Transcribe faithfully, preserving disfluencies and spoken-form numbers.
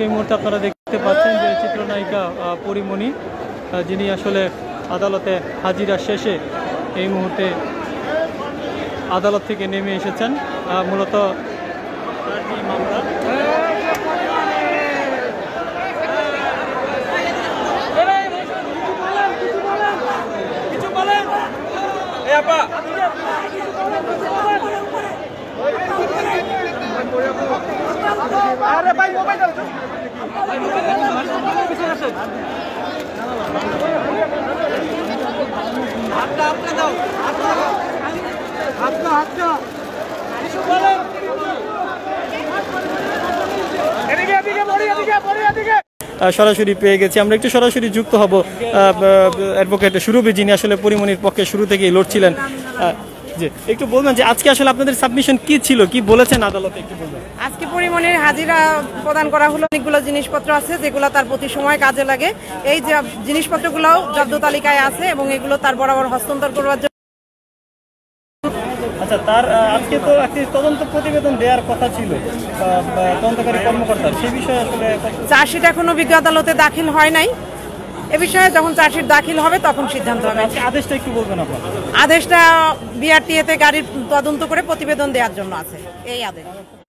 এই মুহূর্তে আপনারা দেখতে পাচ্ছেন যে চিত্রনায়িকা পরিমণি যিনি আসলে আদালতে হাজিরা শেষে এই মুহূর্তে আদালত থেকে নেমে এসেছেন। মূলত মামলা সরাসরি পেয়ে গেছি। আমরা একটু সরাসরি যুক্ত হব অ্যাডভোকেট সুরভি, যিনি আসলে পরিমণির পক্ষে শুরু থেকেই লড়ছিলেন। জি, একটু বলবেন যে আজকে আসলে আপনাদের সাবমিশন কি ছিল, কি বলেছেন আদালতে, একটু বলবেন। আজকে পরিমণির হাজিরা প্রদান করা হলো। অনেকগুলো জিনিসপত্র আছে যেগুলো তার প্রতি সময় কাজে লাগে। এই যে জিনিসপত্রগুলোও জব্দ তালিকায় আছে এবং এগুলো তার বরাবর হস্তান্তর করবার জন্য। আচ্ছা, তার আজকে তো একটি তদন্ত প্রতিবেদন দেওয়ার কথা ছিল তদন্তকারী কর্মকর্তার, সেই বিষয়ে আসলে চার্জশিট এখনো বিজ্ঞ আদালতে দাখিল হয় নাই। এ বিষয়ে যখন চার্জশিট দাখিল হবে তখন সিদ্ধান্ত হবে। আদেশটা একটু বলবেন আপনার। আদেশটা বিআরটিএতে গাড়ির তদন্ত করে প্রতিবেদন দেওয়ার জন্য আছে, এই আদেশ।